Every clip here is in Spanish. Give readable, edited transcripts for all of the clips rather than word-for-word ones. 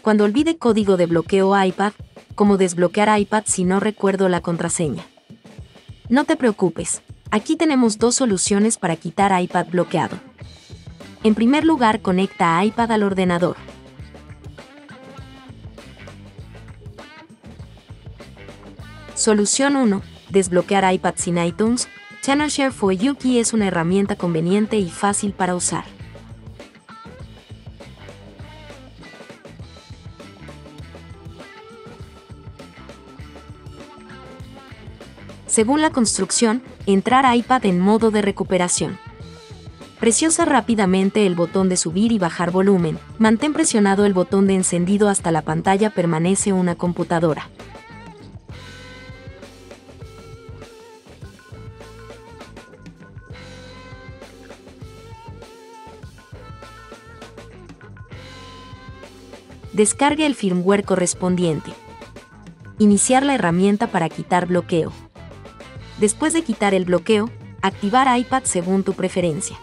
Cuando olvide código de bloqueo iPad, ¿cómo desbloquear iPad si no recuerdo la contraseña? No te preocupes, aquí tenemos dos soluciones para quitar iPad bloqueado. En primer lugar, conecta iPad al ordenador. Solución 1. Desbloquear iPad sin iTunes. Channel Share for Yuki es una herramienta conveniente y fácil para usar. Según la construcción, entrar a iPad en modo de recuperación. Presiona rápidamente el botón de subir y bajar volumen. Mantén presionado el botón de encendido hasta la pantalla permanece una computadora. Descargue el firmware correspondiente. Iniciar la herramienta para quitar bloqueo. Después de quitar el bloqueo, activar iPad según tu preferencia.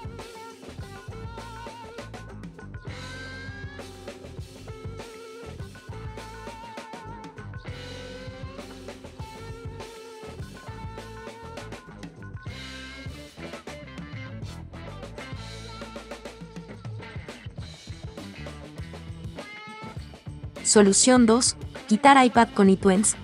Solución 2. Quitar iPad con iTunes.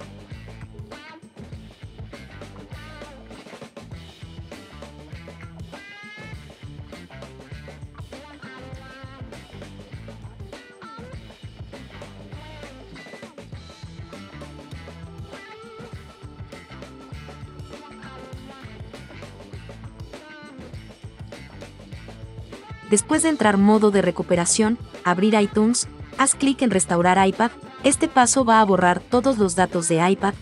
Después de entrar modo de recuperación, abrir iTunes, haz clic en Restaurar iPad. Este paso va a borrar todos los datos de iPad.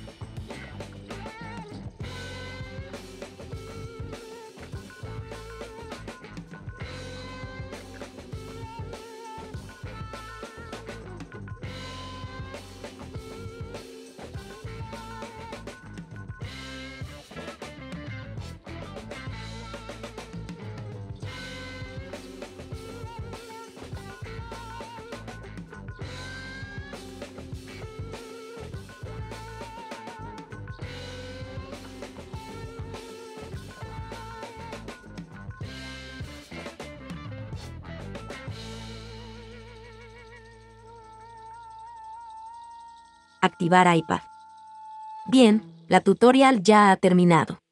Activar iPad. Bien, la tutorial ya ha terminado.